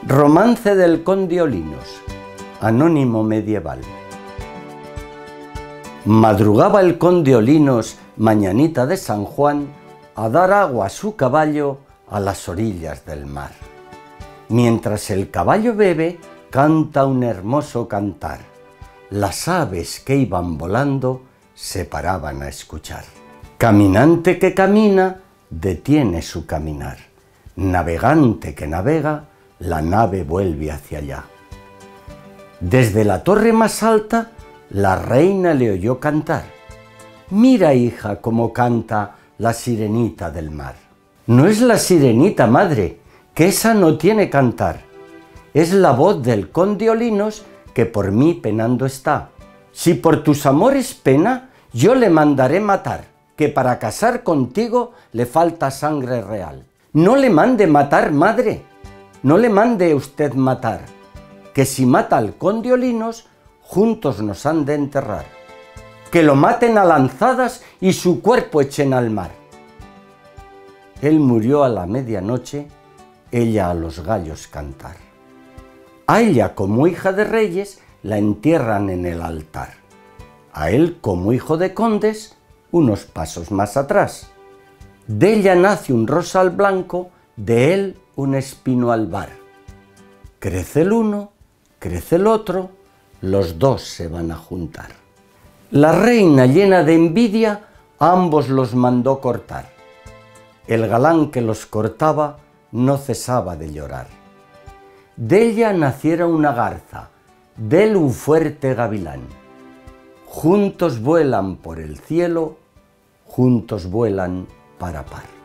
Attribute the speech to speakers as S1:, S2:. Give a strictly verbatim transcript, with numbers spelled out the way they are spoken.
S1: Romance del Conde Olinos, anónimo medieval. Madrugaba el Conde Olinos, mañanita de San Juan, a dar agua a su caballo a las orillas del mar. Mientras el caballo bebe, canta un hermoso cantar. Las aves que iban volando se paraban a escuchar. Caminante que camina, detiene su caminar. Navegante que navega, la nave vuelve hacia allá. Desde la torre más alta, la reina le oyó cantar. Mira, hija, cómo canta la sirenita del mar. No es la sirenita, madre, que esa no tiene cantar. Es la voz del Conde Olinos que por mí penando está. Si por tus amores pena, yo le mandaré matar, que para casar contigo le falta sangre real. No le mande matar, madre, no le mande usted matar, que si mata al Conde Olinos, juntos nos han de enterrar. Que lo maten a lanzadas y su cuerpo echen al mar. Él murió a la medianoche, ella a los gallos cantar. A ella, como hija de reyes, la entierran en el altar. A él, como hijo de condes, unos pasos más atrás. De ella nace un rosal blanco, de él un espino albar. Crece el uno, crece el otro, los dos se van a juntar. La reina, llena de envidia, a ambos los mandó cortar. El galán que los cortaba no cesaba de llorar. De ella naciera una garza, de él un fuerte gavilán. Juntos vuelan por el cielo, juntos vuelan para par.